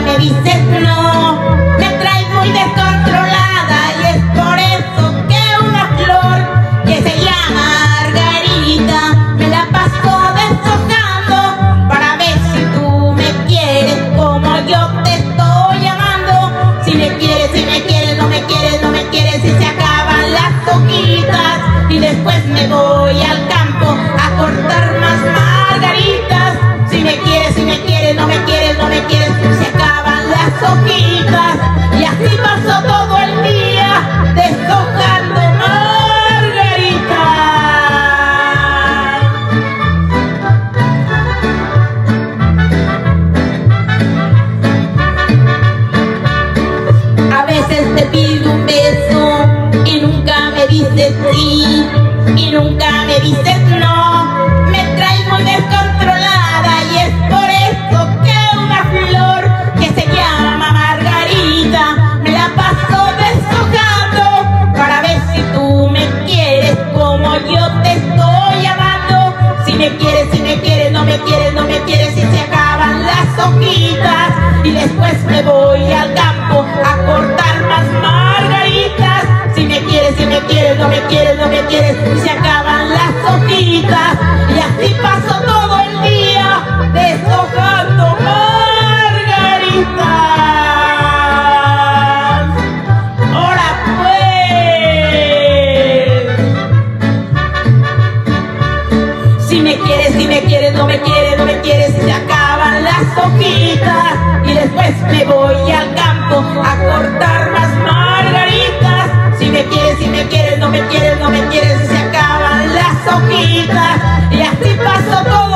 me dices no, me traes muy descontrolada y es por eso que una flor que se llama Margarita me la paso deshojando para ver si tú me quieres como yo te estoy llamando. Si me quieres, no me quieres, no me quieres y se acaban las hojitas y después me voy al campo a cortar más margaritas. Si me quieres, no me quieres, no me quieres, se acaban las hojitas y así paso todo el día deshojando margaritas. A veces te pido un beso y nunca me dices sí y nunca me dices no. Me traes muy descontrolada y es por eso que una flor que se llama Margarita me la paso deshojando para ver si tú me quieres como yo te estoy llamando. Si me quieres, no me quieres, no me quieres y se acaban las hojitas y después me voy al campo a cortar más margaritas. Si me quieres, no me quieres, no me quieres y se acaban las hojitas y así paso todo el día deshojando margaritas. ¡Ahora pues! Si me quieres, no me quieres, no me quieres y se acaban las hojitas y después me voy al campo a cortar más margaritas. Si me quieres, no me quieres, no me quieres y se acaban las hojitas y así paso todo